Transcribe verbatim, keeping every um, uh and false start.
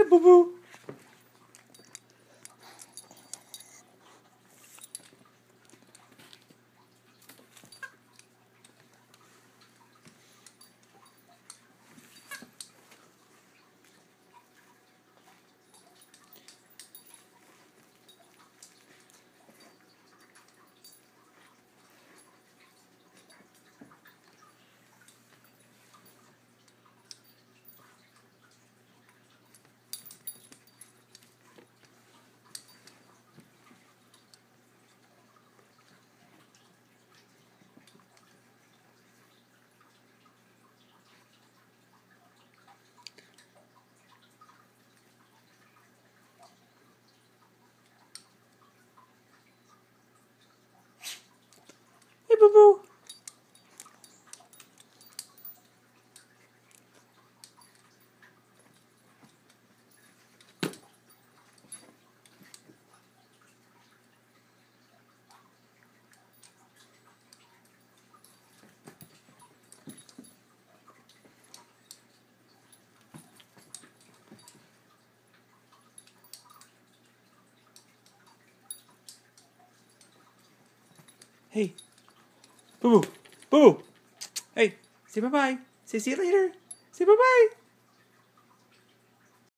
boo boo. Hey, boo boo. Hey, boo boo. Boo boo. Hey, say bye bye. Say see you later. Say bye bye.